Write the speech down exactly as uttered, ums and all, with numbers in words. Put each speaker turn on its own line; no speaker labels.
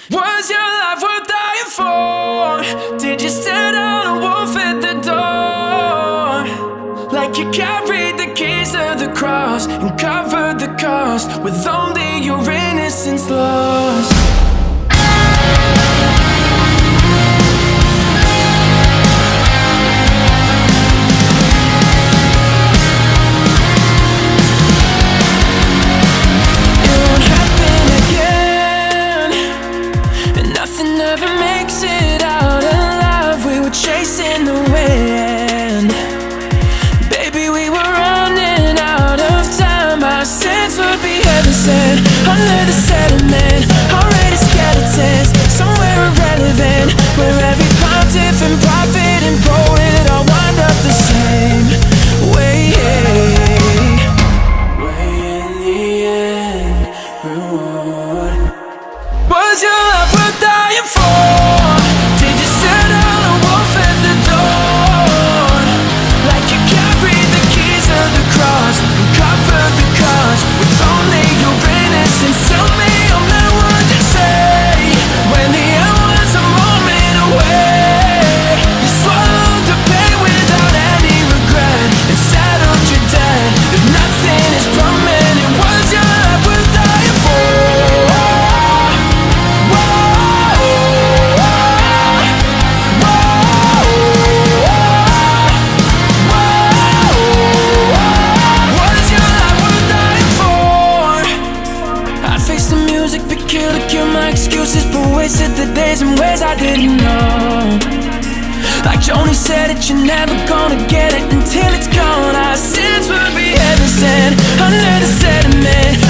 Was your life worth dying for? Did you stand on a wolf at the door? Like you carried the keys of the cross and covered the cost with only your innocence lost. Chasing the wind, baby, we were running out of time. Our sins would be heaven sent under the sediment. Already skeletons, somewhere irrelevant, where every pontiff and prophet and poet all wind up the same way. Way in the end, reward. Was your life worth dying for? Did you set out with only your innocence? Tell me I'm not what you say. When the end was a moment away, you swallowed the pain without any regret and settled your debt. If nothing is permanent, was your life worth dying for? Excuses, but wasted the days in ways I didn't know. Like Joni said it, you're never gonna get it until it's gone. Our sins will be heaven sent under the sediment.